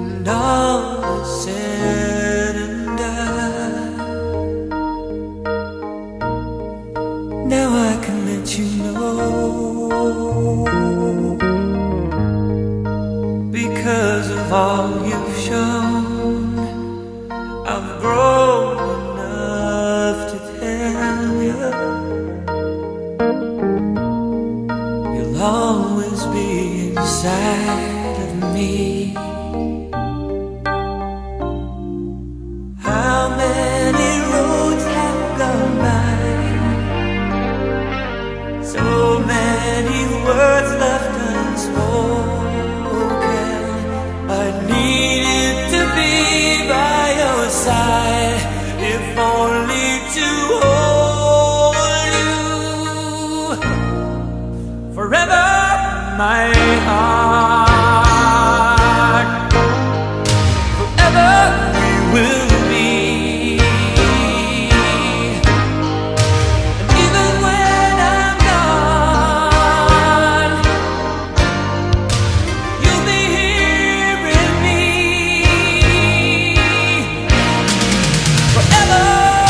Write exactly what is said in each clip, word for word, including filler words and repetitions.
and all is said and done, now I can let you know, because of all you've shown, I've grown enough to tell you, you'll always be inside of me. How many roads have gone by, so many words left unspoken. I needed to be by your side, if only to hold you forever, my heart. Forever we will be, and even when I'm gone, you'll be here in me forever.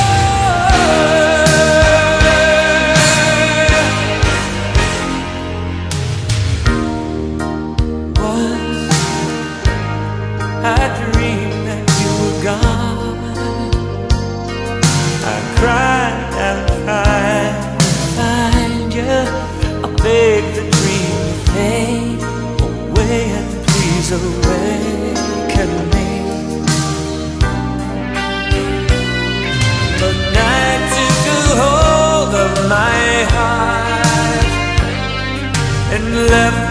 Once I dreamed that you were gone, I cried and tried to find you. I begged the dream to fade away, and please awaken me. But night took a hold of my heart and left